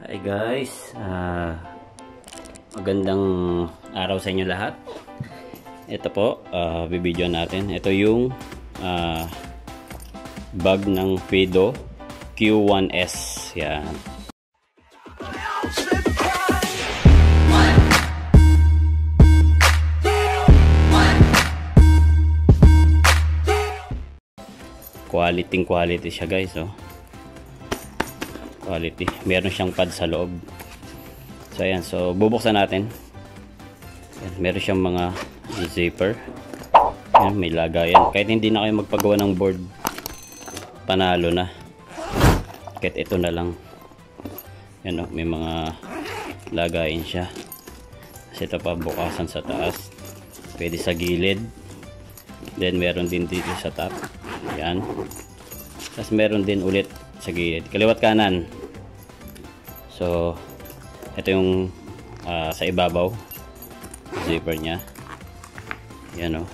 Hi guys, magandang araw sa inyo lahat. Ito po, bibidyo natin. Ito yung bag ng Fido Q1S. Yan. Quality siya guys, oh. Quality. Meron siyang pad sa loob. So ayan, so bubuksan natin. Ayan, meron siyang mga zipper. Ayan, may lagayan. Kahit hindi na kayo magpagawa ng board, panalo na. Kahit ito na lang. Ayan, oh, may mga lagayin siya. Kasi ito pa bukasan sa taas. Pwede sa gilid. Then meron din dito sa top. Ayan. Tapos meron din ulit sa gilid, kaliwat kanan. So ito yung sa ibabaw zipper nya. Yan, oh.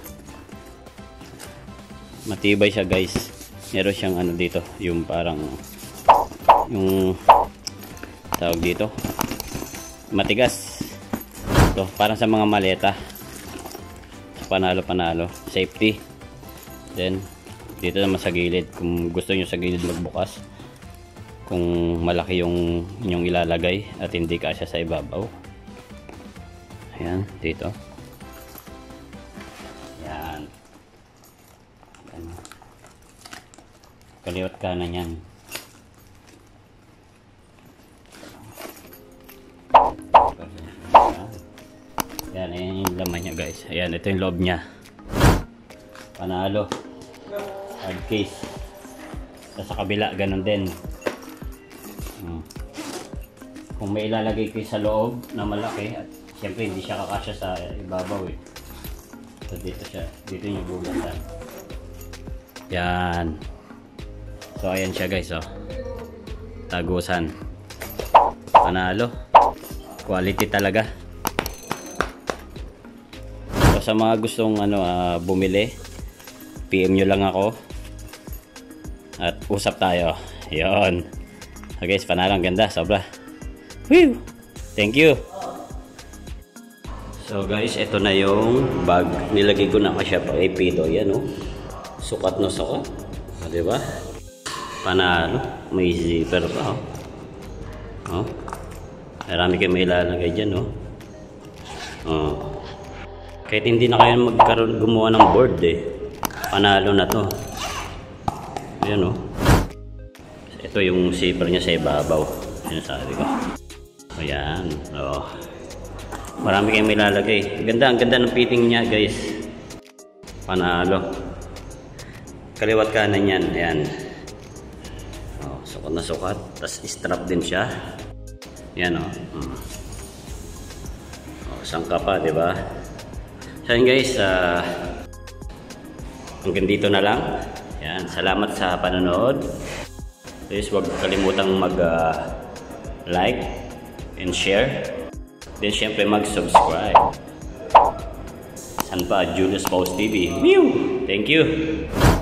Matibay siya guys. Meron siyang ano dito, yung parang yung tawag dito, matigas. Ito parang sa mga maleta. Panalo safety. Then dito naman sa gilid, kung gusto nyo sa gilid magbukas, kung malaki yung inyong ilalagay at hindi kasya sa ibabaw. Ayan, dito. Ayan. Ayan. Kaliwat kanan yan. Ayan, ayan yung laman nya guys. Ayan, ito yung loob nya. Panalo. Hard case. Sa kabila, ganun din. Kung may ilalagay kayo sa loob na malaki, at siyempre hindi siya kakasya sa ibabaw eh. So dito siya, dito yung bubuksan. Yan. So ayan siya guys, oh. Tagusan. Panalo. Quality talaga. So sa mga gustong bumili, PM nyo lang ako at usap tayo. Yon. So guys, panalang ganda, sobra. Woo! Thank you. So guys, ito na yung bag. Nilagay ko na siya pa kay Fido. Yan, oh. Sukat na sukat. O, diba? Panalo. May zipper pa, oh. Oh. Marami kayo may ilalagay dyan, oh. Oh. Kahit hindi na kayo gumawa ng board eh. Panalo na to. Ayan, oh. Ito yung zipper niya sa ibabaw. Sinasabi ko. Ayan, oh. Marami kayong may lalagay. Ang ganda ng fitting niya guys. Panalo. Kaliwat kanan yan. Ayan. Oh, sukat na sukat. Tapos strap din siya. Ayan, oh. Oh, sangka pa, diba? So yun guys, hanggang dito na lang. Ayan, salamat sa panonood. Please huwag kalimutang mag-like and share. Then syempre mag-subscribe. San pa? Julius Paus TV. Thank you.